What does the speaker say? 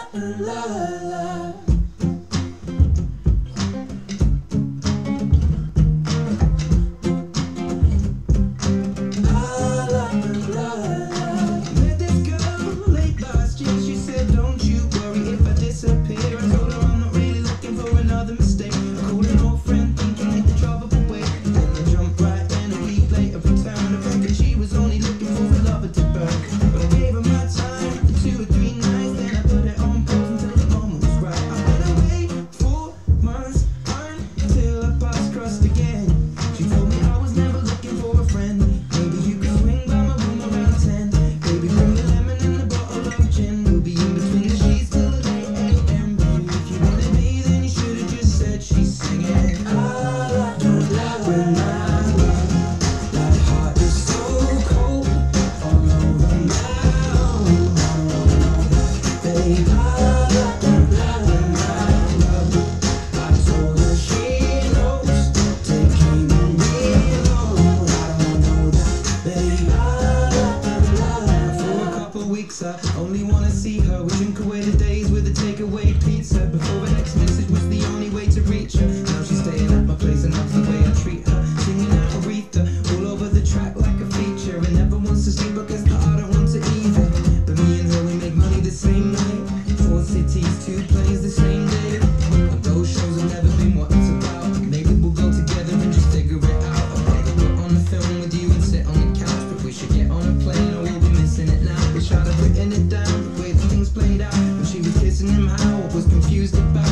la la. I only wanna see her. We drink away the days with a takeaway pizza. Before her next message was the only way to reach her. Now she's staying at my place and that's the way I treat her. Singing out Aretha all over the track like a feature. And never wants to sleep because I don't want to either. But me and her, we make money the same way. 4 cities, 2 plays the same day. And those shows have never been what it's about. Maybe we'll go together and just figure it out. I'd rather put on a film with you and sit on the couch. But we should get on a plane or we'll be missing it now. Wish I'd have written it down, the way that things played out. When she was kissing him, how I was confused about